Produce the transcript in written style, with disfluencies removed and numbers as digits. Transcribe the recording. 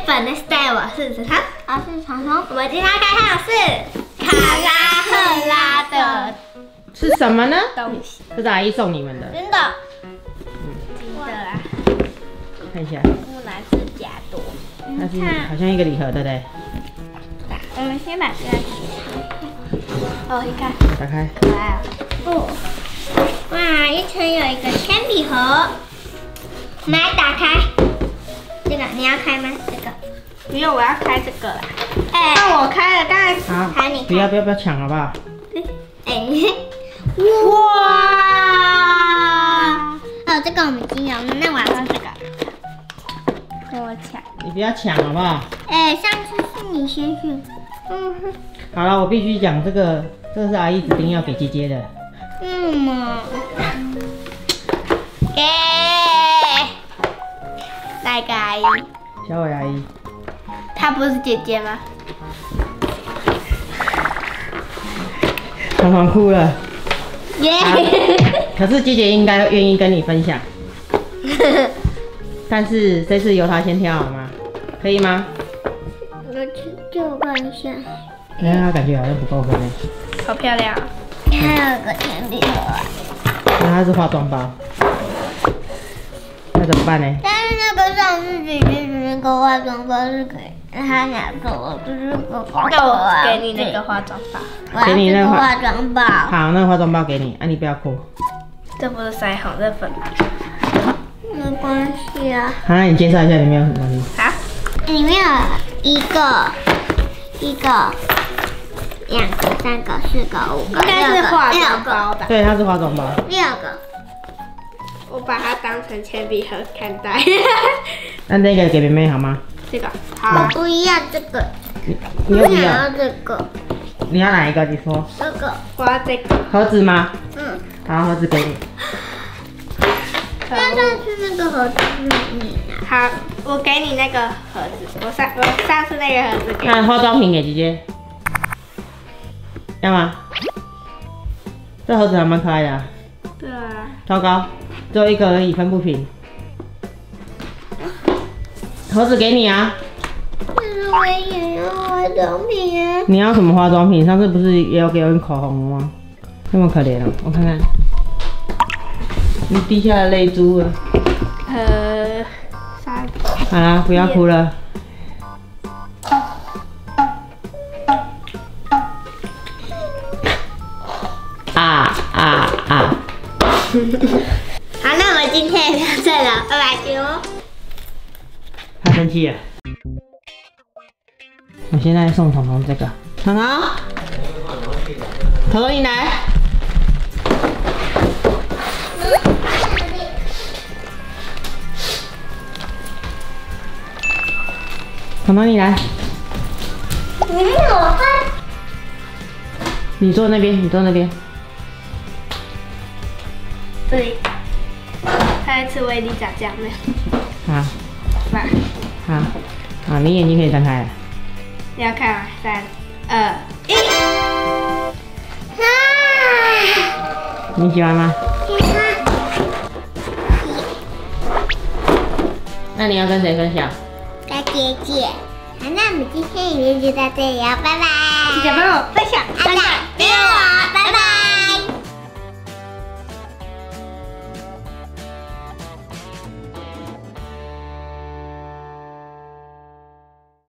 本的 style 我是子汤， 我是长虫。 我们今天要开箱的是卡拉赫拉的是什么呢？ 东西， 这是阿姨送你们的， 真的，真的啊， 看一下， 木兰指甲多， 它是好像一个礼盒，对不对？ 我们先把这个哦，你看， 打开， 可爱哦，哇，一层有一个铅笔盒，我们来打开，这个你要开吗？这个， 不用，我要开这个啦。 哎， 那我开了，刚才好好，你， 不要抢好不好？ 哎，哇，哦，这个我们已经有，那我要用这个，跟我抢。 你不要抢好不好？ 哎，上次是你先选。 好了，我必须讲这个是阿姨指定要给姐姐的。 给，来个阿姨。 小伟阿姨， 她不是姐姐吗？ 常常哭了。 耶、 可是姐姐应该愿意跟你分享，但是这次由她先挑好吗？可以吗？ 我去看一下。 哎，她感觉好像不够分呢。 好漂亮。 还有个铅笔盒啊。 那它是化妆包，那怎么办呢？ 但是那个上次姐姐的那个化妆包是给她拿走了，就是个化那我给你那个化妆包。 我要给你那个这个化妆包。 好，那个化妆包给你，啊，你不要哭。 这不是腮红，这粉。 没关系啊。 好，那你介绍一下里面有什么东西？ 好， 里面有一个、两个、三个、四个、五个、 应该是六个、 化六个、 妆包吧？ 对，它是化妆包。 6个。 我把它当成铅笔盒看待。 那那个给妹妹好吗？ 这个我好， 不要这个， 你又不要？ 我想要这个， 你要哪一个？你说。 这个， 我要这个。 盒子吗？ 嗯。 好，盒子给你。 那上次那个盒子是你拿。 好，我给你那个盒子。我上次那个盒子给你。 那化妆品给姐姐，要吗？这盒子还蛮可爱的、啊。 对啊。 糟糕，只有一个而已，分不平。盒子给你啊。 但是我也要化妆品啊。 你要什么化妆品？上次不是也有给我口红吗？那么可怜哦，我看看。你滴下了泪珠了。 3 好啦，不要哭了。 好，那我们今天也到这了，拜拜哟。 他生气了。我现在送彤彤这个，彤彤，彤彤你来。彤彤你来。 我看。 你坐那边，你坐那边。 对。他在吃威力炸酱面。 好， 吧。 好，好，你眼睛可以睁开了。 你要看吗？3、2、1。 你喜欢吗？ 喜欢。 那你要跟谁分享？ 跟姐姐。好，那我们今天影片就到这里了，拜拜。 记得帮我分享、 按赞、订阅我，拜拜。